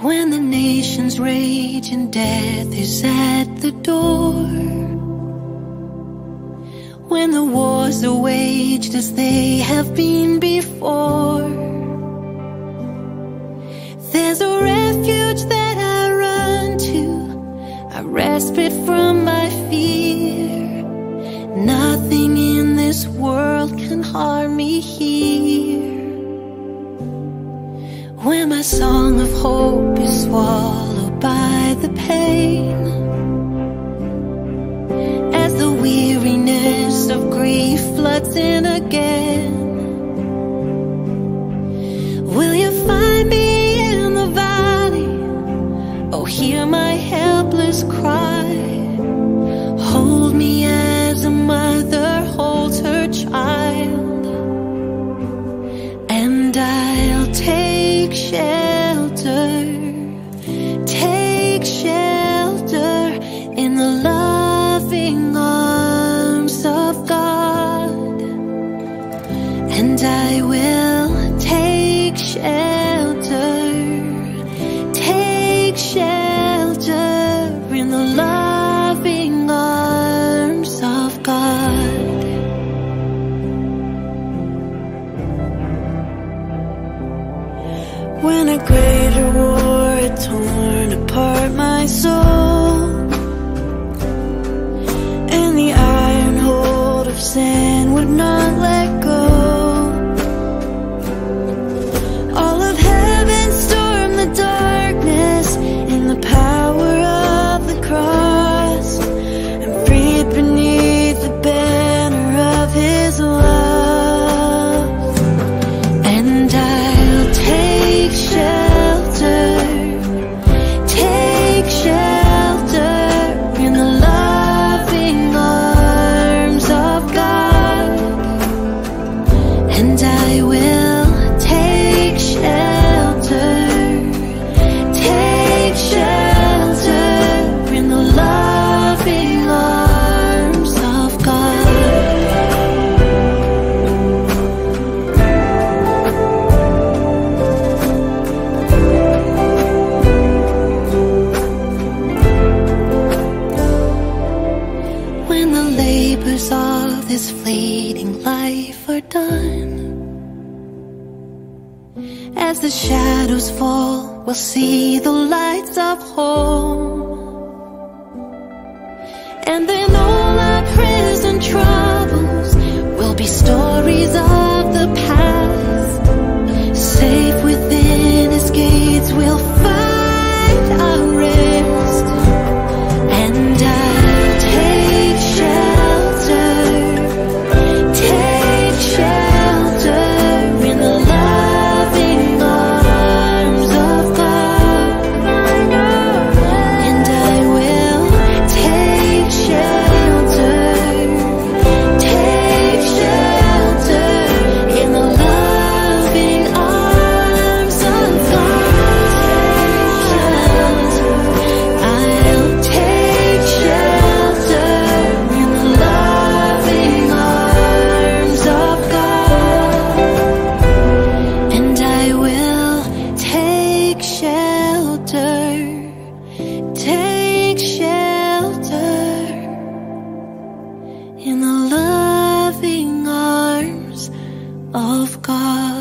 When the nations rage and death is at the door, when the wars are waged as they have been before, there's a refuge that I run to, a respite from my fear. Nothing in this world can harm me here. When my song of hope is swallowed by the pain, as the weariness of grief floods in again, will you find me in the valley? Oh, hear my helpless cry. Hold me as a mother holds her child, and I'll take shelter in the loving arms of God, and I will take shelter in the loving arms of God. When a greater war had torn apart my soul, and the iron hold of sin would not let go, all of heaven stormed the darkness in the power of the cross, and freed beneath the banner of His love. And I'll take shelter in the loving arms of God, and I will take shelter in the loving arms of God. When the labors of this fleeting life are done, as the shadows fall, we'll see the lights of home. And then all our prison troubles will be stories of the past. Safe within His gates, we'll find our rest. And I'll take shelter in the loving arms of God, and I will take shelter in the loving arms of God. I'll take shelter in the loving arms of God, and I will take shelter in the loving arms of God.